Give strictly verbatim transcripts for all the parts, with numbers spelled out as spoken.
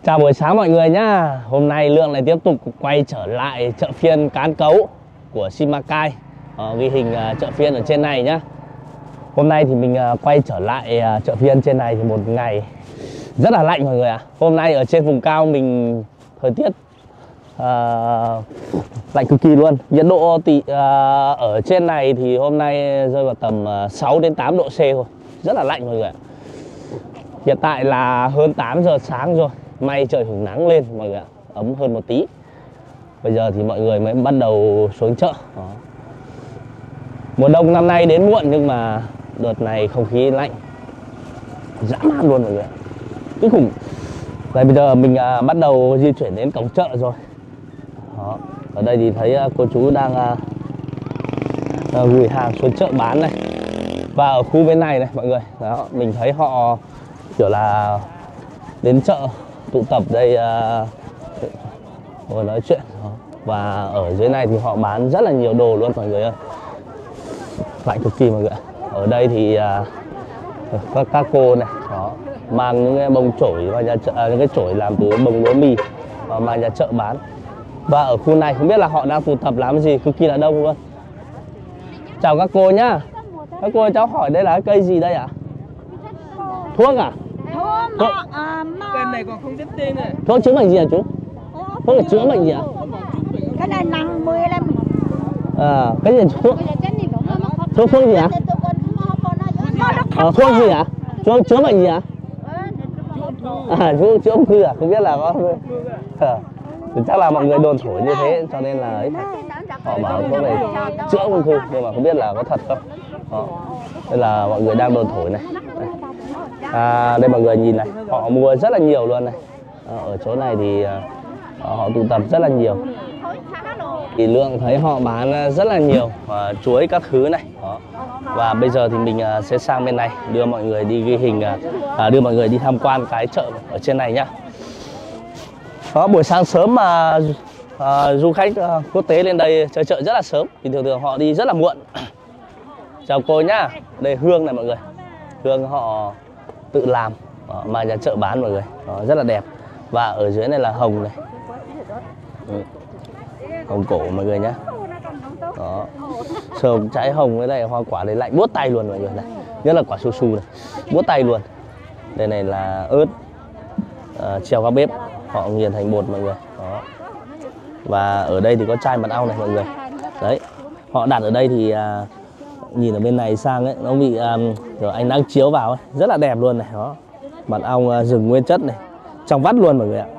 Chào buổi sáng mọi người nhá. Hôm nay Lượng lại tiếp tục quay trở lại chợ phiên Cán Cấu của Simacai, ờ, ghi hình uh, chợ phiên ở trên này nhá. Hôm nay thì mình uh, quay trở lại uh, chợ phiên trên này thì một ngày rất là lạnh mọi người ạ. À. Hôm nay ở trên vùng cao mình thời tiết uh, lạnh cực kỳ luôn. Nhiệt độ tỷ, uh, ở trên này thì hôm nay rơi vào tầm uh, sáu đến tám độ C thôi. Rất là lạnh mọi người ạ. Hiện tại là hơn tám giờ sáng rồi. May trời hửng nắng lên mọi người ạ, ấm hơn một tí. Bây giờ thì mọi người mới bắt đầu xuống chợ. Đó. Mùa đông năm nay đến muộn nhưng mà đợt này không khí lạnh dã man luôn mọi người ạ. Kinh khủng. Vậy bây giờ mình à, bắt đầu di chuyển đến cổng chợ rồi. Đó. Ở đây thì thấy à, cô chú đang à, à, gửi hàng xuống chợ bán này. Và ở khu bên này này mọi người, đó mình thấy họ kiểu là đến chợ tụ tập đây uh, ngồi nói chuyện. Đó. Và ở dưới này thì họ bán rất là nhiều đồ luôn mọi người ơi. Lạnh cực kỳ mọi người ạ. Ở đây thì uh, các các cô này đó, mang những cái bông chổi vào nhà chợ, à, những cái chổi làm từ bông lúa mì và mang nhà chợ bán. Và ở khu này không biết là họ đang tụ tập làm gì, cực kỳ là đông luôn. Chào các cô nhá. Các cô cháu hỏi đây là cái cây gì đây ạ? À? Thuốc à? Thuốc. Cây này còn không biết tên này. Thuốc chữa bệnh gì hả chú? Thuốc là chữa bệnh gì ạ? Cái này nặng mười lăm. À, cái gì thuốc? Thuốc thuốc gì ạ? À, thuốc gì ạ? Thuốc chữa bệnh gì ạ? À, chú chữa ung thư à? Không biết là có à, chắc là mọi người đồn thổi như thế cho nên là ấy, họ bảo thuốc này chữa ung thư nhưng mà không biết là có thật không. Đó. Đây là mọi người đang đồn thổi này. Đây. À, đây mọi người nhìn này, họ mua rất là nhiều luôn này. À, ở chỗ này thì à, họ tụ tập rất là nhiều. Thì Lượng thấy họ bán rất là nhiều à, chuối các thứ này. Đó. Và bây giờ thì mình à, sẽ sang bên này đưa mọi người đi ghi hình, à, đưa mọi người đi tham quan cái chợ ở trên này nhá. Đó, buổi sáng sớm mà à, du khách à, quốc tế lên đây chơi chợ rất là sớm thì thường thường họ đi rất là muộn. Chào cô nhá. Đây hương này mọi người. Hương họ tự làm, đó, mang ra chợ bán mọi người. Đó, rất là đẹp. Và ở dưới này là hồng này. Ừ. Hồng cổ mọi người nhá. Đó. Sờm trái hồng với lại hoa quả đấy lạnh buốt tay luôn mọi người này. Nhất là quả su su này. Buốt tay luôn. Đây này là ớt à, treo vào bếp. Họ nghiền thành bột mọi người. Đó. Và ở đây thì có chai mật ong này mọi người. Đấy. Họ đặt ở đây thì à, nhìn ở bên này sang ấy, nó bị um, rồi ánh nắng chiếu vào ấy, rất là đẹp luôn này. Đó. Mật ong uh, rừng nguyên chất này, trong vắt luôn mọi người ạ.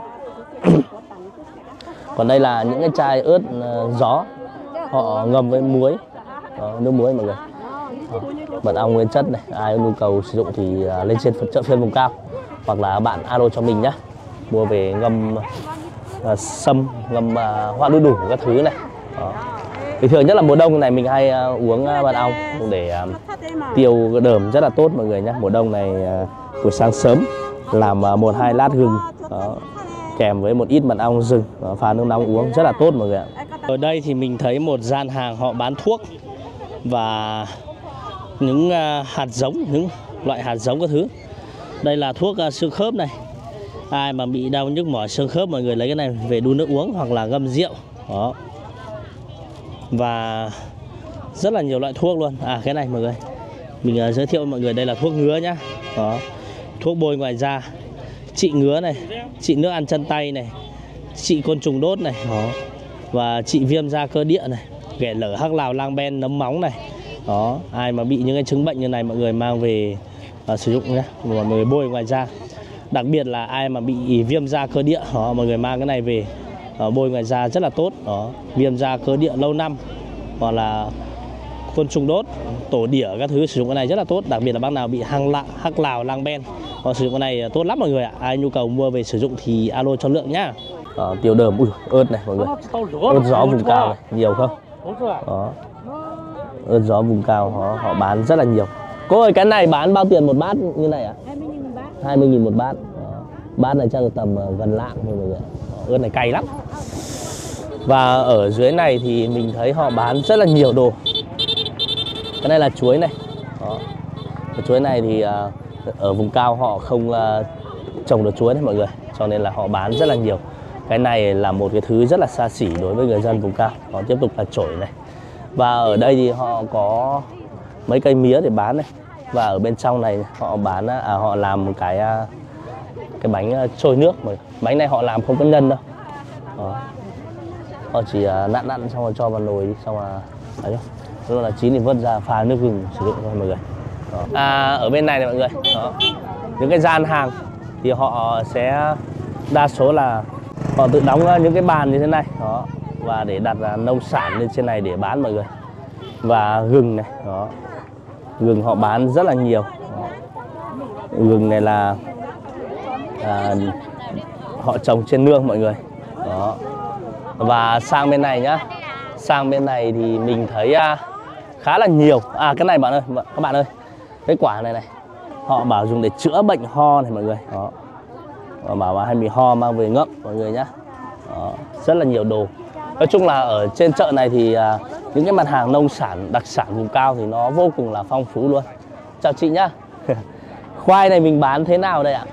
Còn đây là những cái chai ớt uh, gió, họ ngâm với muối. Đó, nước muối mọi người. Đó. Mật ong nguyên chất này, ai có nhu cầu sử dụng thì uh, lên trên chợ phiên vùng cao hoặc là bạn alo cho mình nhá, mua về ngâm uh, sâm, ngâm uh, hoa đu đủ các thứ này. Đó. Thì thường nhất là mùa đông này mình hay uh, uống uh, mật ong để uh, tiêu đờm rất là tốt mọi người nhé. Mùa đông này uh, buổi sáng sớm làm uh, một hai lát gừng đó, kèm với một ít mật ong rừng uh, pha nước nóng uống rất là tốt mọi người ạ. Ở đây thì mình thấy một gian hàng họ bán thuốc và những uh, hạt giống, những loại hạt giống các thứ. Đây là thuốc uh, xương khớp này. Ai mà bị đau nhức mỏi xương khớp mọi người lấy cái này về đun nước uống hoặc là ngâm rượu. Đó. Và rất là nhiều loại thuốc luôn. À cái này mọi người, mình uh, giới thiệu với mọi người đây là thuốc ngứa nhá. Đó. Thuốc bôi ngoài da, trị ngứa này, trị nước ăn chân tay này, trị côn trùng đốt này. Đó. Và trị viêm da cơ địa này, ghẻ lở, hắc lào, lang ben, nấm móng này. Đó. Ai mà bị những cái chứng bệnh như này mọi người mang về uh, sử dụng nhé, mọi người bôi ngoài da. Đặc biệt là ai mà bị viêm da cơ địa, đó, mọi người mang cái này về uh, bôi ngoài da rất là tốt. Đó. Viêm da cơ địa lâu năm hoặc là côn trùng đốt, tổ đỉa các thứ sử dụng cái này rất là tốt. Đặc biệt là bác nào bị hăng lạ, hắc lào, lang ben, họ sử dụng cái này tốt lắm mọi người ạ. Ai nhu cầu mua về sử dụng thì alo cho Lượng nhá. À, tiêu đờm, ui, ớt này mọi người, ớt gió vùng cao này, nhiều không? Đó. Ớt gió vùng cao họ, họ bán rất là nhiều. Cô ơi cái này bán bao tiền một bát như này ạ? À? hai mươi nghìn một bát. Đó. Bát này chắc là tầm gần lạng thôi mọi người. Ớt này cay lắm. Và ở dưới này thì mình thấy họ bán rất là nhiều đồ. Cái này là chuối này. Đó. Cái chuối này thì uh, ở vùng cao họ không uh, trồng được chuối đấy mọi người. cho nên là họ bán rất là nhiều. Cái này là một cái thứ rất là xa xỉ đối với người dân vùng cao. Họ tiếp tục là chổi này. Và ở đây thì họ có mấy cây mía để bán này. Và ở bên trong này họ bán, à, họ làm một cái cái bánh trôi nước mà bánh này họ làm không có nhân đâu. Đó. Họ chỉ nặn nặn xong rồi cho vào nồi xong là đấy, lúc là chín thì vớt ra pha nước gừng sử dụng thôi mọi người. Đó. À, ở bên này này mọi người, đó. Những cái gian hàng thì họ sẽ đa số là họ tự đóng những cái bàn như thế này đó, và để đặt nông sản lên trên này để bán mọi người. Và gừng này đó, gừng họ bán rất là nhiều đó. Gừng này là à, họ trồng trên nương mọi người đó. Và sang bên này nhá, sang bên này thì mình thấy à, khá là nhiều. À cái này bạn ơi, các bạn ơi, cái quả này này họ bảo dùng để chữa bệnh ho này mọi người đó. Họ bảo hay bị ho mang về ngậm mọi người nhá đó. Rất là nhiều đồ. Nói chung là ở trên chợ này thì à, những cái mặt hàng nông sản đặc sản vùng cao thì nó vô cùng là phong phú luôn. Chào chị nhá. Khoai này mình bán thế nào đây ạ?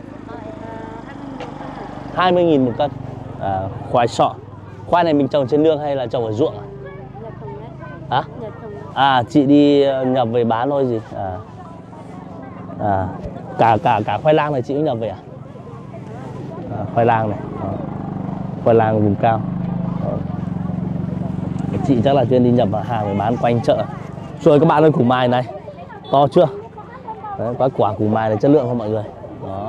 hai mươi nghìn một cân. À, khoai sọ. Khoai này mình trồng trên nương hay là trồng ở ruộng? Hả? À, chị đi nhập về bán thôi gì? À, à cả cả cả khoai lang này chị cũng nhập về à? À, khoai lang này. Đó. Khoai lang vùng cao. Đó. Chị chắc là chuyên đi nhập hàng để bán quanh chợ. Rồi các bạn ơi, củ mai này to chưa? Đấy, có quả củ mai này chất lượng không mọi người? Đó.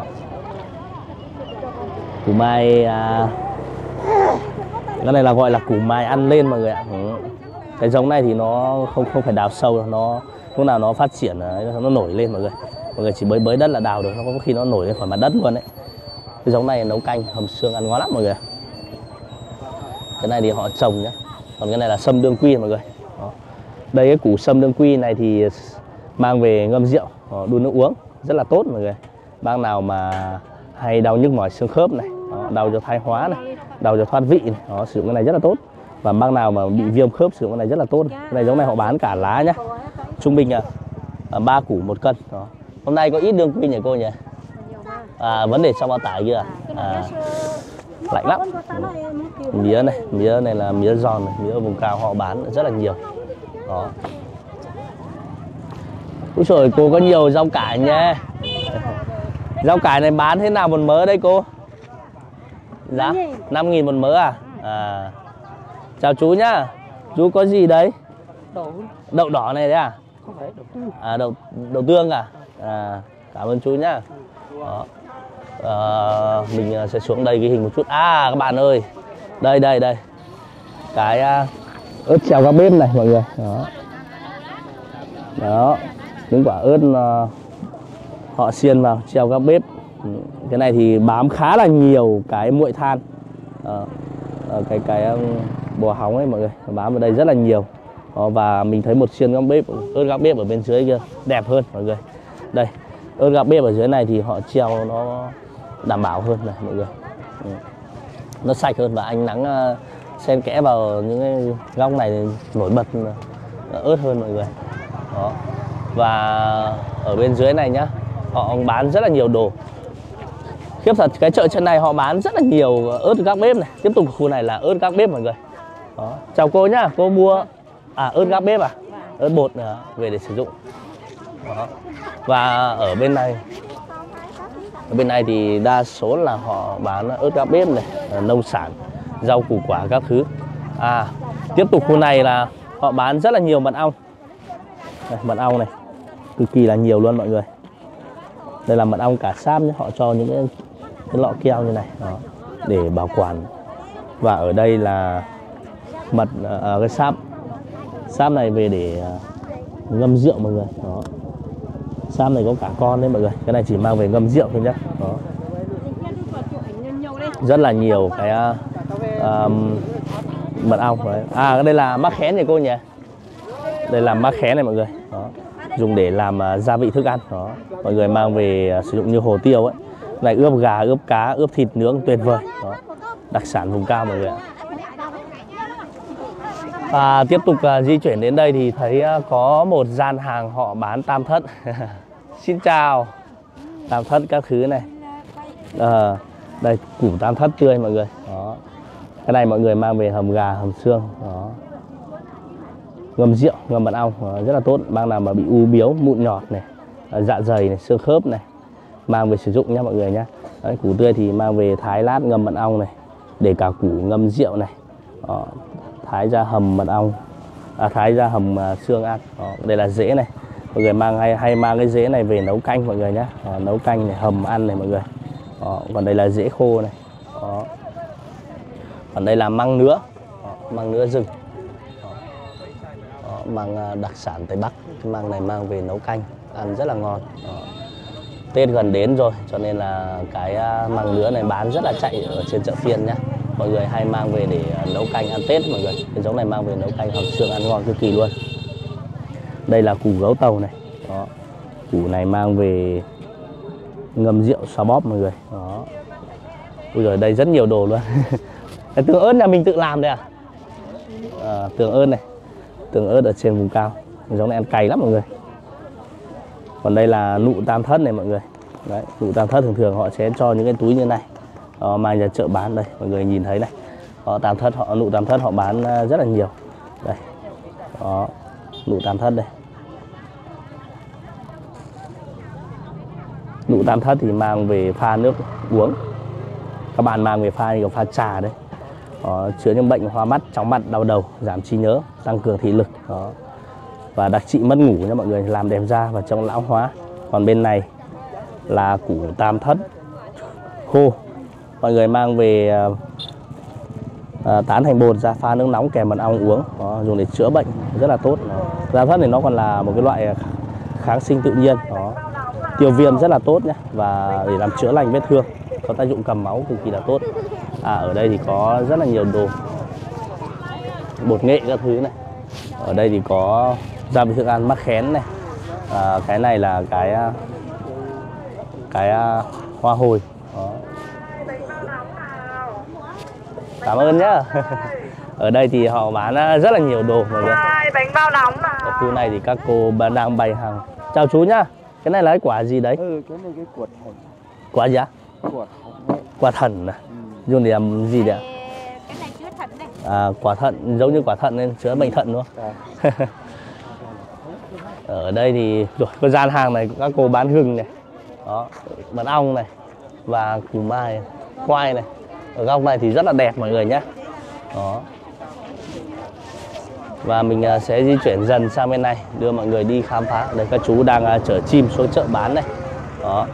Củ mai à, cái này là gọi là củ mai ăn lên mọi người ạ. Ừ. Cái giống này thì nó không không phải đào sâu đâu, nó lúc nào nó phát triển nó nổi lên mọi người. Mọi người chỉ bới bới đất là đào được, nó có khi nó nổi lên khỏi mặt đất luôn đấy. Cái giống này nấu canh hầm xương ăn ngon lắm mọi người. Cái này thì họ trồng nhá. Còn cái này là sâm đương quy mọi người. Đó. Đây cái củ sâm đương quy này thì mang về ngâm rượu, đun nước uống rất là tốt mọi người. Bác nào mà hay đau nhức mỏi xương khớp này, đó, đau cho thai hóa này, đau cho thoát vị này, đó, sử dụng cái này rất là tốt. Và bác nào mà bị viêm khớp sử dụng cái này rất là tốt. Cái này giống này họ bán cả lá nhá. Trung bình là ba củ một cân. Đó. Hôm nay có ít đương quy nhỉ cô nhỉ? À, vấn đề trong bao tải kia à? À, lạnh lắm. Mía này, mía này là mía giòn này, mía ở vùng cao họ bán rất là nhiều. Đó. Úi trời, cô có nhiều rau cải nhé. Rau cải này bán thế nào một mớ đây cô? Giá năm nghìn một mớ à? À. Chào chú nhá. Chú có gì đấy? Đậu. Đậu đỏ này đấy à? Không phải đậu tương. À, đậu, đậu tương à? À, cảm ơn chú nhá. Đó. À, mình sẽ xuống đây ghi hình một chút. À các bạn ơi, đây đây đây cái uh, ớt treo các bếp này mọi người. Đó, đó những quả ớt uh, họ xiên vào treo các bếp. Cái này thì bám khá là nhiều cái muội than, uh, uh, cái cái um, bò hóng ấy mọi người, bám vào đây rất là nhiều. Đó, và mình thấy một xiên gác bếp, ớt gác bếp ở bên dưới kia đẹp hơn mọi người. Đây, ớt gác bếp ở dưới này thì họ treo nó đảm bảo hơn này mọi người. Ừ. Nó sạch hơn và ánh nắng uh, xen kẽ vào những cái góc này nổi bật uh, ớt hơn mọi người. Đó. Và ở bên dưới này nhá, họ bán rất là nhiều đồ. Khiếp thật, cái chợ chân này họ bán rất là nhiều ớt gác bếp này. Tiếp tục khu này là ớt gác bếp mọi người. Đó. Chào cô nhá, cô mua à ớt gác bếp à? Ớt bột uh, về để sử dụng. Đó. Và ở bên này, ở bên này thì đa số là họ bán ớt gác bếp này, nông sản, rau củ quả các thứ. À, tiếp tục khu này là họ bán rất là nhiều mật ong. Đây, mật ong này cực kỳ là nhiều luôn mọi người. Đây là mật ong cả sáp nhé, họ cho những cái, cái lọ keo như này đó, để bảo quản. Và ở đây là mật uh, cái sáp sáp này về để uh, ngâm rượu mọi người. Đó. Sáp này có cả con đấy mọi người. Cái này chỉ mang về ngâm rượu thôi nhé. Đó. Rất là nhiều cái uh, um, mật ong đấy. À đây là mắc khén này cô nhỉ? Đây là mắc khén này mọi người. Đó. Dùng để làm uh, gia vị thức ăn. Đó. Mọi người mang về uh, sử dụng như hồ tiêu ấy. Này ướp gà, ướp cá, ướp thịt nướng tuyệt vời. Đó. Đặc sản vùng cao mọi người ạ. À, tiếp tục uh, di chuyển đến đây thì thấy uh, có một gian hàng họ bán tam thất. Xin chào. Tam thất các thứ này. À, Đây củ tam thất tươi mọi người. Đó. Cái này mọi người mang về hầm gà, hầm xương. Đó. Ngâm rượu, ngâm mật ong rất là tốt. Bác nào mà bị u biếu, mụn nhọt này, dạ dày này, xương khớp này, mang về sử dụng nhé mọi người nhé. Đấy, củ tươi thì mang về thái lát ngâm mật ong này, để cả củ ngâm rượu này. Đó. Thái ra hầm mật ong, à, thái ra hầm uh, xương ăn. Đó. Đây là rễ này, mọi người mang hay hay mang cái rễ này về nấu canh mọi người nhé. Đó, nấu canh này, hầm ăn này mọi người. Đó. Còn đây là rễ khô này. Đó. Còn đây là măng nứa. Đó. Măng nứa rừng. Đó, măng đặc sản Tây Bắc. Cái măng này mang về nấu canh ăn rất là ngon. Đó. Tết gần đến rồi cho nên là cái măng nứa này bán rất là chạy ở trên chợ phiên nhé. Mọi người hay mang về để nấu canh ăn Tết mọi người. Cái giống này mang về nấu canh hầm xương ăn ngon cực kỳ luôn. Đây là củ gấu tàu này. Đó. Củ này mang về ngâm rượu xoa bóp mọi người. Đó. Ui giời, đây rất nhiều đồ luôn. Cái tương ớt nhà mình tự làm đây à? À, tương ớt này, tương ớt ở trên vùng cao. Giống này ăn cay lắm mọi người. Còn đây là nụ tam thất này mọi người. Đấy, nụ tam thất thường thường họ sẽ cho những cái túi như này. Đó, mang ra chợ bán đây, mọi người nhìn thấy này. Đó, tam thất họ nụ tam thất họ bán rất là nhiều. Đây. Đó, nụ tam thất đây. Nụ tam thất thì mang về pha nước uống. Các bạn mang về pha như pha trà đấy. Đó, chữa những bệnh hoa mắt, chóng mặt, đau đầu, giảm trí nhớ, tăng cường thị lực. Đó. Và đặc trị mất ngủ nha mọi người, làm đẹp da và chống lão hóa. Còn bên này là củ tam thất khô. Mọi người mang về à, tán thành bột ra pha nước nóng kèm mật ong uống. Đó, dùng để chữa bệnh rất là tốt. Đó. Tam thất này nó còn là một cái loại kháng sinh tự nhiên. Đó. Tiêu viêm rất là tốt nhé, và để làm chữa lành vết thương, có tác dụng cầm máu cực kỳ là tốt. À, ở đây thì có rất là nhiều đồ bột nghệ các thứ này. Ở đây thì có gia vị thức ăn mắc khén này. À, cái này là cái cái hoa hồi. Đó. Cảm ơn nhá. Ở đây thì họ bán rất là nhiều đồ mọi người. Bánh bao nóng mà. Ở khu này thì các cô bán đang bày hàng. Chào chú nhá. Cái này là cái quả gì đấy? Ừ, cái này cái cuột thần. Quả gì á? Cuột thần. Quả thần à? Ừ. Dùng để làm gì đấy ạ? Cái này chứa thận đây. À, quả thận, giống như quả thận nên chữa bệnh thận đúng không? À. Ở đây thì rồi, có gian hàng này các cô bán gừng này. Đó, mật ong này và củ mai, khoai này. Ở góc này thì rất là đẹp mọi người nhé. Đó. Và mình sẽ di chuyển dần sang bên này, đưa mọi người đi khám phá. Đây các chú đang chở chim xuống chợ bán này. Đó.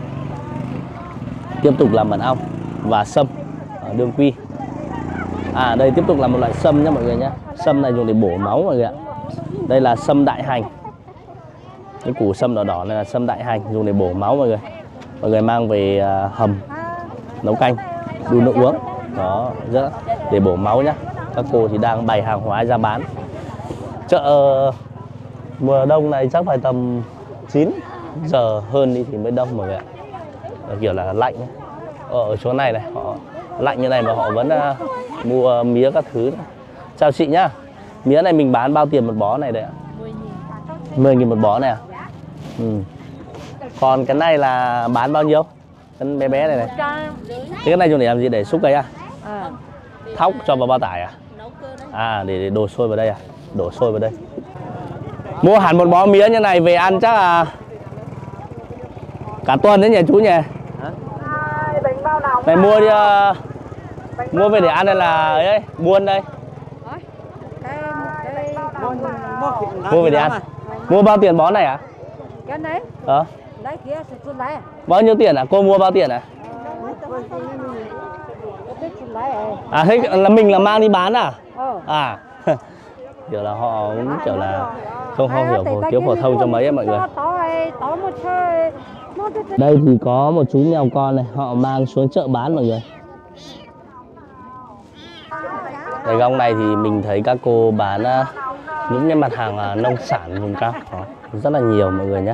Tiếp tục là mật ong và sâm, đương quy. À, đây tiếp tục là một loại sâm nhé mọi người nhé. Sâm này dùng để bổ máu mọi người ạ. Đây là sâm đại hành. Cái củ sâm đỏ đỏ này là sâm đại hành, dùng để bổ máu mọi người. Mọi người mang về hầm, nấu canh, đun nước uống. Đó, rất để bổ máu nhá. Các cô thì đang bày hàng hóa ra bán. Chợ mùa đông này chắc phải tầm chín giờ hơn đi thì mới đông mọi người ạ. Kiểu là lạnh ấy. Ở chỗ này này họ lạnh như này mà họ vẫn uh, mua mía các thứ này. Chào chị nhá. Mía này mình bán bao tiền một bó này đấy ạ? mười nghìn một bó này à? Ừ. Còn cái này là bán bao nhiêu? Cái bé bé này này. Thế cái này dùng để làm gì, để xúc ấy à? À. Thóc cho vào bao tải à? À, để, để đổ sôi vào đây à? Đổ sôi vào đây. Mua hẳn một bó mía như này về ăn chắc là cả tuần đấy nhỉ chú nhỉ? Bánh bao nóng. Này mua đi, uh, mua về để ăn hay là ấy, ấy buôn đây? Mua về để ăn. Mua bao tiền bó này à? Cái đấy. Ờ. Đấy kia sẽ chút lấy. Bao nhiêu tiền à? Cô mua bao tiền à? À, thế là mình là mang đi bán à? À. Kiểu là họ cũng kiểu là không không hiểu phổ tiếng phổ thông cho mấy em mọi người. Đây thì có một chú mèo con này, họ mang xuống chợ bán mọi người. Đây góc này thì mình thấy các cô bán uh, những cái mặt hàng uh, nông sản vùng cao. Đó, rất là nhiều mọi người nhé.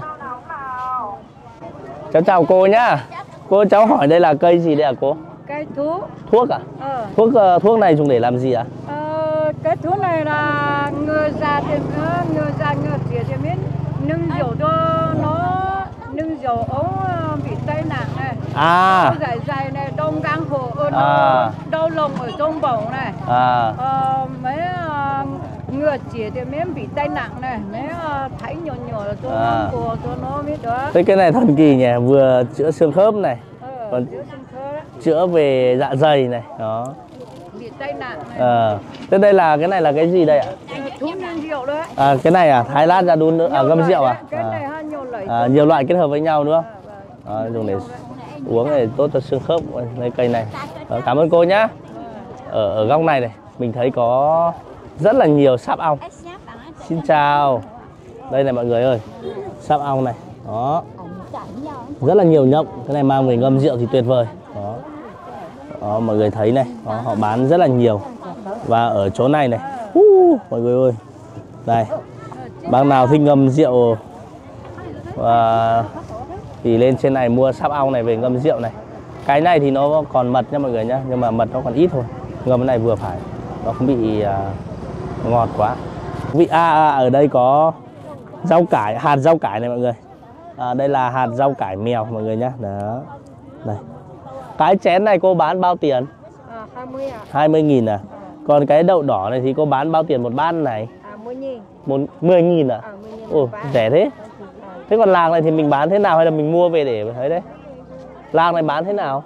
Cháu chào cô nhá. Cô cháu hỏi đây là cây gì đây à cô? Cây thuốc. Thuốc à? Ờ. Thuốc uh, thuốc này dùng để làm gì ạ? À? Ờ, cái thuốc này là người già thì người già người trẻ thì biết nâng rượu cho nó nâng rượu ống bị tai nạn này. À. Đâu dài dài này, đông gang hồ ơn, À. đâu lồng ở trong bổng này. À. Ờ, mấy uh, ngựa chỉ thì mấy bị tai nạn này, mấy uh, thấy nhỏ nhỏ là cho À. nó của cho nó biết đó. Thế cái này thần kỳ nhỉ, vừa chữa xương khớp này, Ờ, còn chữa xương khớp đấy, chữa về dạ dày này, đó. bị tai nạn này. Ờ. Thế đây là cái này là cái gì đây ạ? Thuốc men rượu đấy. À, cái này à, Thái Lan ra đun nữa, à, Nhiều ngâm loại rượu à? đấy, cái này À. ha, nhiều loại. À, nhiều loại kết hợp với nhau đúng không? À, vâng. Đó, dùng để uống để tốt cho xương khớp. Lấy cây này. Đó, cảm ơn cô nhá. Ở, ở góc này này mình thấy có rất là nhiều sáp ong. Xin chào. Đây này mọi người ơi, sáp ong này. Đó, rất là nhiều nhộng. Cái này mang về ngâm rượu thì tuyệt vời. Đó, đó mọi người thấy này, đó, họ bán rất là nhiều. Và ở chỗ này này, uh, mọi người ơi, đây, bác nào thích ngâm rượu và thì lên trên này mua sáp ong này về ngâm rượu này. Cái này thì nó còn mật nha mọi người nhá, nhưng mà mật nó còn ít thôi. Ngâm cái này vừa phải, nó không bị à, ngọt quá. Vị à, à, ở đây có rau cải, hạt rau cải này mọi người. À, đây là hạt rau cải mèo mọi người nhá. Đó. Đây. Cái chén này cô bán bao tiền? À, hai mươi à? hai mươi nghìn à? Còn cái đậu đỏ này thì cô bán bao tiền một bát này? À, mười nghìn. Một, mười nghìn à? À, mười nghìn Ồ, một bát. rẻ thế. Thế còn làng này thì mình bán thế nào hay là mình mua về để thấy đấy? Làng này bán thế nào?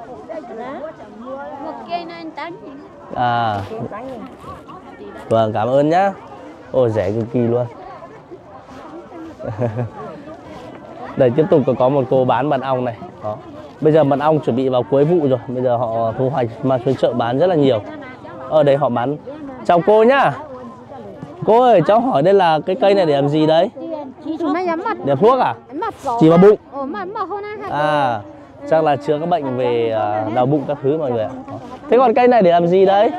Một cây nên tám. À, vâng, cảm ơn nhá. Ồ, rẻ cực kỳ luôn. Đây tiếp tục có một cô bán mật ong này. Đó. Bây giờ mật ong chuẩn bị vào cuối vụ rồi. Bây giờ họ thu hoạch mang xuống chợ bán rất là nhiều. Ở đây họ bán. Chào cô nhá. Cô ơi, cháu hỏi đây là cái cây này để làm gì đấy? Để làm thuốc à? Chỉ vào bụng. À, chắc là chữa các bệnh về à, đau bụng các thứ mọi người ạ. Thế còn cây này để làm gì đấy?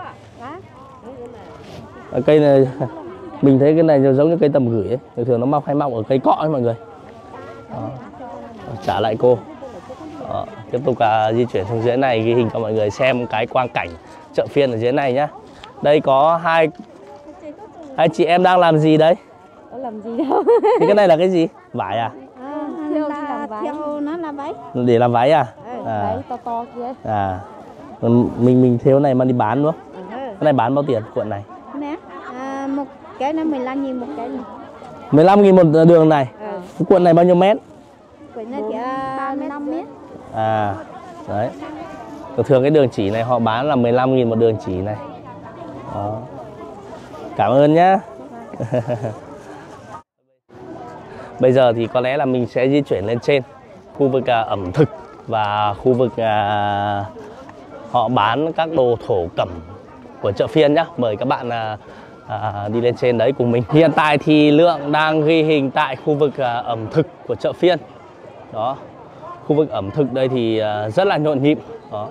À, cây này mình thấy cái này giống như cây tầm gửi ấy. Thường thường nó mọc hay mọc ở cây cọ ấy mọi người. Đó. Trả lại cô. Đó. Tiếp tục à, di chuyển xuống dưới này ghi hình cho mọi người xem cái quang cảnh chợ phiên ở dưới này nhá. Đây có hai hai chị em đang làm gì đấy? Có làm gì đâu. Thì cái này là cái gì? Vải à? À, là theo nó làm váy. Để làm váy à? Ừ, À. váy to to kia. À. Còn mình mình theo này mang đi bán đúng không? Ừ. Cái này bán bao tiền cuộn này? Nè, à, một cái nó mười lăm nghìn một cái này. mười lăm nghìn một đường này. Ừ. Cái cuộn này bao nhiêu mét? Cái này chỉ năm mét. À, đấy. Thường thường cái đường chỉ này họ bán là mười lăm nghìn một đường chỉ này. Đó. Cảm ơn nhá. Bây giờ thì có lẽ là mình sẽ di chuyển lên trên khu vực à, ẩm thực và khu vực à, họ bán các đồ thổ cẩm của chợ phiên nhá. Mời các bạn à, à, đi lên trên đấy cùng mình. Hiện tại thì Lượng đang ghi hình tại khu vực à, ẩm thực của chợ phiên. Đó. Khu vực ẩm thực đây thì à, rất là nhộn nhịp. Đó.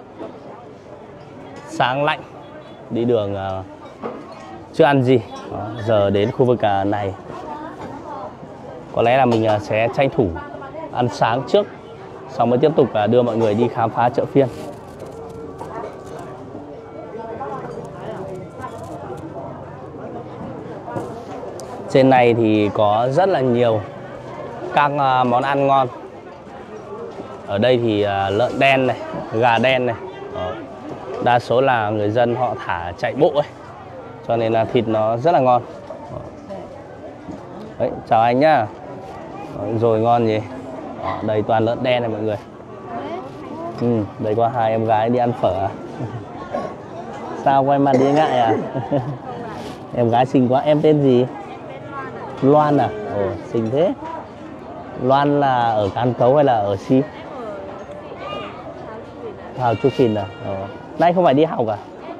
Sáng lạnh, đi đường à, chưa ăn gì. Đó. Giờ đến khu vực à, này có lẽ là mình à, sẽ tranh thủ ăn sáng trước, xong mới tiếp tục à, đưa mọi người đi khám phá chợ phiên. Trên này thì có rất là nhiều các à, món ăn ngon. Ở đây thì à, lợn đen này, gà đen này. Đó. Đa số là người dân họ thả chạy bộ ấy, cho nên là thịt nó rất là ngon. Đấy, chào anh nhá. Đó, rồi ngon gì. Đó, đây toàn lợn đen này mọi người. Ừ, đây có hai em gái đi ăn phở à? Sao quay mặt đi ngại à? Em gái xinh quá. Em tên gì? Loan à? Ồ, xinh thế. Loan là ở Can Cấu hay là ở Si? Hào Chu Phìn à? Ồ. Nay không phải đi học à?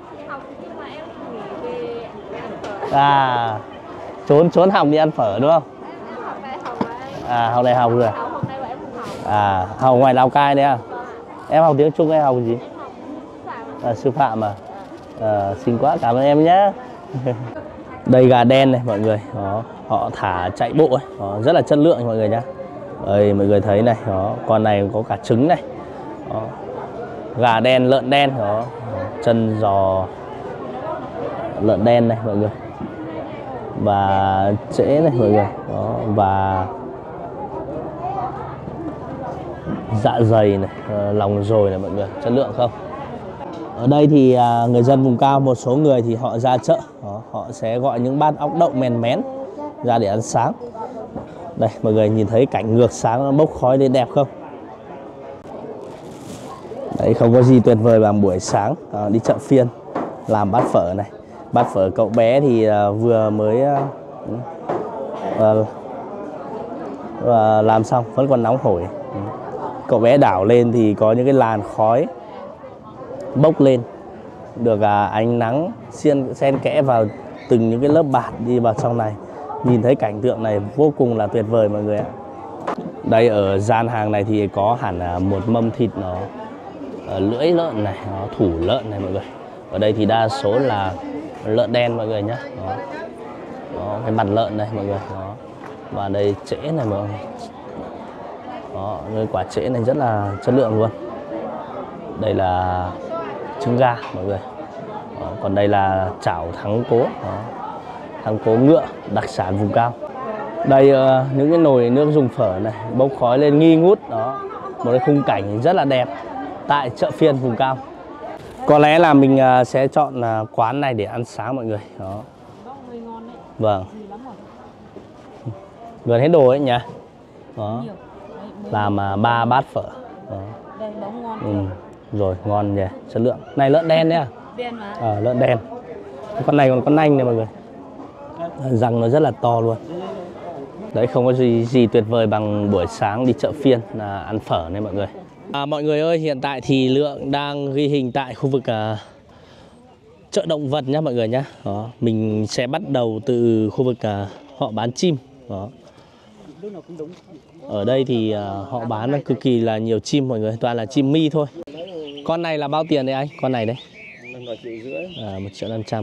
À, trốn trốn học đi ăn phở đúng không? À, học đại học rồi. À, học ngoài Lào Cai đấy à? Em học tiếng Trung hay học gì? À, sư phạm à? À, xinh quá, cảm ơn em nhé. Đây gà đen này mọi người. Đó, họ thả chạy bộ ấy. Đó, rất là chất lượng mọi người nhá. Đây mọi người thấy này. Đó, con này có cả trứng này. Đó. Gà đen, lợn đen. Đó. Chân giò lợn đen này mọi người. Và trễ này mọi người. Đó. Và dạ dày này, lòng dồi này mọi người, chất lượng không? Ở đây thì à, người dân vùng cao, một số người thì họ ra chợ, đó, họ sẽ gọi những bát ốc đậu mèn mén ra để ăn sáng. Đây mọi người nhìn thấy cảnh ngược sáng nó bốc khói lên đẹp không? Đấy, không có gì tuyệt vời bằng buổi sáng à, đi chợ phiên làm bát phở này. Bát phở cậu bé thì à, vừa mới à, à, à, làm xong vẫn còn nóng hổi. Cậu bé đảo lên thì có những cái làn khói bốc lên, được à, ánh nắng xen xen kẽ vào từng những cái lớp bạt đi vào trong này. Nhìn thấy cảnh tượng này vô cùng là tuyệt vời mọi người ạ. Đây ở gian hàng này thì có hẳn à, một mâm thịt nó à, lưỡi lợn này, nó thủ lợn này mọi người. Ở đây thì đa số là lợn đen mọi người nhé. Đó. Đó, cái mặt lợn này mọi người. Đó. Và đây trễ này mọi người. Đó, cái quả trễ này rất là chất lượng luôn. Đây là trứng gà mọi người. Đó, còn đây là chảo thắng cố. Đó. Thắng cố ngựa, đặc sản vùng cao. Đây uh, những cái nồi nước dùng phở này bốc khói lên nghi ngút. Đó, một cái khung cảnh rất là đẹp tại chợ phiên vùng cao. Có lẽ là mình uh, sẽ chọn uh, quán này để ăn sáng mọi người. Đó. Vâng. Gần hết đồ ấy nhỉ. Đó. Làm uh, ba bát phở. Đó. Ừ. Rồi ngon nhỉ, chất lượng. Này lợn đen đấy à? Đen mà. Ờ, lợn đen. Con này còn con nanh này mọi người. Răng nó rất là to luôn. Đấy, không có gì gì tuyệt vời bằng buổi sáng đi chợ phiên là ăn phở này mọi người. À, mọi người ơi, hiện tại thì Lượng đang ghi hình tại khu vực à, chợ động vật nhá mọi người nhá. Đó, mình sẽ bắt đầu từ khu vực à, họ bán chim. Đó. Ở đây thì à, họ bán cực kỳ là nhiều chim mọi người, toàn là chim mi thôi. Con này là bao tiền đấy anh? Con này đấy. À, một triệu năm trăm.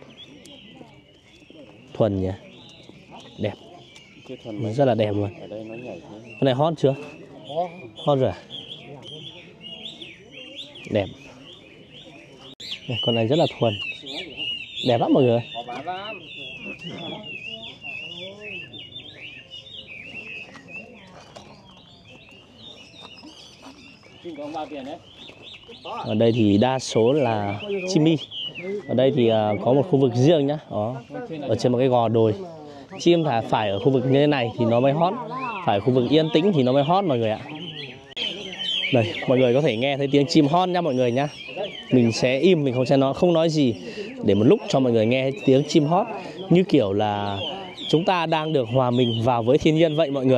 Thuần nhỉ, đẹp, rất là đẹp luôn. Con này hot chưa? Hot rồi à? Đẹp. Đây, con này rất là thuần, đẹp lắm mọi người. Ở đây thì đa số là chim mi. Ở đây thì uh, có một khu vực riêng nhá. Đó. Ở trên một cái gò đồi. Chim thả phải ở khu vực như thế này thì nó mới hot. Phải khu vực yên tĩnh thì nó mới hot mọi người ạ. Đây, mọi người có thể nghe thấy tiếng chim hót nhá mọi người nhá. Mình sẽ im, mình không sẽ nói không nói gì để một lúc cho mọi người nghe tiếng chim hót, như kiểu là chúng ta đang được hòa mình vào với thiên nhiên vậy mọi người.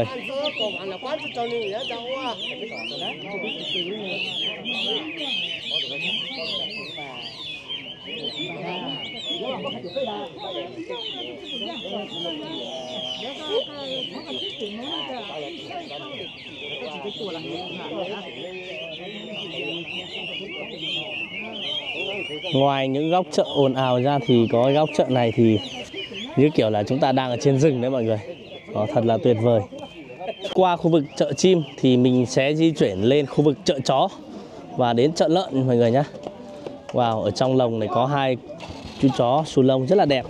Ngoài những góc chợ ồn ào ra thì có góc chợ này thì như kiểu là chúng ta đang ở trên rừng đấy mọi người. Đó, thật là tuyệt vời. Qua khu vực chợ chim thì mình sẽ di chuyển lên khu vực chợ chó và đến chợ lợn mọi người nhé. Wow, ở trong lồng này có hai chú chó xù lông rất là đẹp.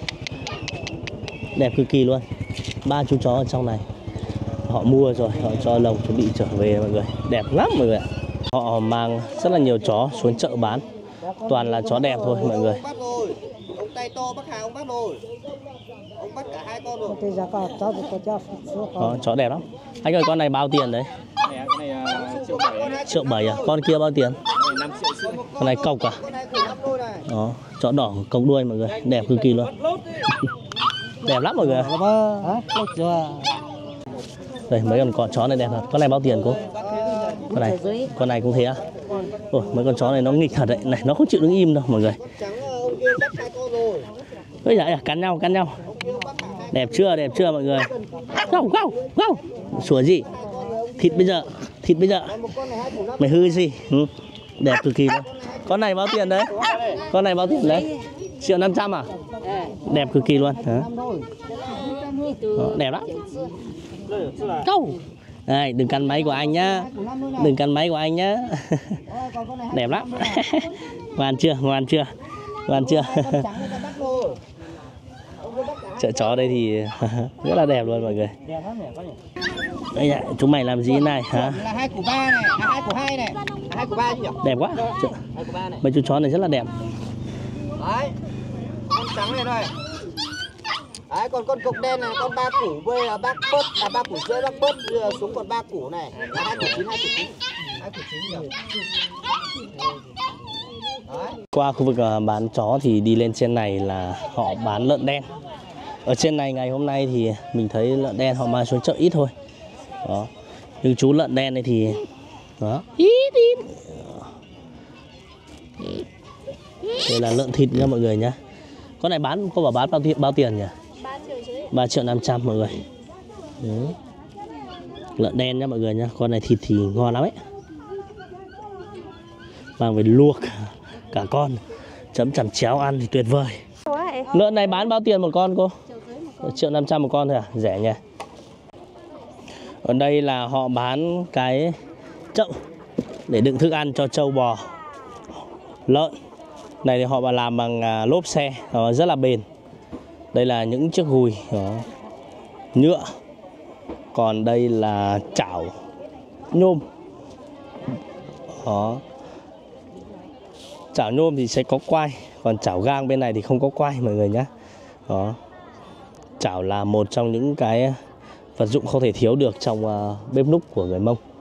Đẹp cực kỳ luôn. Ba chú chó ở trong này. Họ mua rồi, họ cho lồng chuẩn bị trở về mọi người. Đẹp lắm mọi người ạ. Họ mang rất là nhiều chó xuống chợ bán. Toàn là chó đẹp thôi mọi người. Ông tay to bắt hàng ông bắt rồi. Ông bắt cả hai con rồi. Đó, chó đẹp lắm. Anh ơi, con này bao tiền đấy? Triệu bảy à? Con kia bao tiền? Con này cộc à? Đó, chó đỏ cộc đuôi mọi người, đẹp cực kỳ luôn. Đẹp lắm mọi người. Đây, mấy con con chó này đẹp thật. Con này bao tiền cô? Con này, con này cũng thế à? Ôi, mấy con chó này nó nghịch thật đấy. Này, nó không chịu đứng im đâu mọi người. Ôi giời ơi, cắn nhau, cắn nhau. Đẹp chưa, đẹp chưa mọi người? Gâu, gâu, gâu. Sủa gì? Thịt bây giờ, thịt bây giờ. Mày hư gì? Ừ. Đẹp cực kỳ luôn. Con này bao tiền đấy? Con này bao tiền đấy? Triệu năm trăm à? Đẹp cực kỳ luôn. Đó. Đó, đẹp lắm. Gâu. Đây, đừng cắn máy của anh nhá. Đừng cắn máy của anh nhá. Đẹp lắm. Ngoan chưa, ngoan chưa? Ngoan chưa? Chợ chó đây thì rất là đẹp luôn mọi người. Đây ạ, chúng mày làm gì thế này hả? Là hai củ ba này, à, hai củ hai này, à, hai củ ba chứ nhỉ? Đẹp quá. Chợ, Hai củ ba này. mấy chú chó này rất là đẹp. Đấy, con trắng này thôi. Đấy, còn con cục đen này, con ba củ với à, bác bớt, à ba củ rưỡi bác bớt xuống còn ba củ này, là hai củ chín, hai củ chín, hai củ chín nhỉ? Đấy. Qua khu vực uh, bán chó thì đi lên trên này là họ bán lợn đen. Ở trên này ngày hôm nay thì mình thấy lợn đen họ mang xuống chợ ít thôi. Đó. Nhưng chú lợn đen này thì đó, ít ít. Đây là lợn thịt nha mọi người nhá. Con này bán có bảo bán bao tiền bao tiền nhỉ? ba triệu năm trăm mọi người. Đấy. Lợn đen nhá mọi người nhá. Con này thịt thì ngon lắm ấy. Mang về luộc cả con chấm chẩm chéo ăn thì tuyệt vời. Lợn này bán bao tiền một con cô? Triệu năm trăm một con thôi à? Rẻ nhỉ. Ở đây là họ bán cái chậu để đựng thức ăn cho trâu bò, lợn. Này thì họ mà làm bằng à, lốp xe, nó rất là bền. Đây là những chiếc gùi đó, nhựa. Còn đây là chảo nhôm. Đó. Chảo nhôm thì sẽ có quai, còn chảo gang bên này thì không có quai mọi người nhé. Đó. Chảo là một trong những cái vật dụng không thể thiếu được trong uh, bếp núc của người Mông.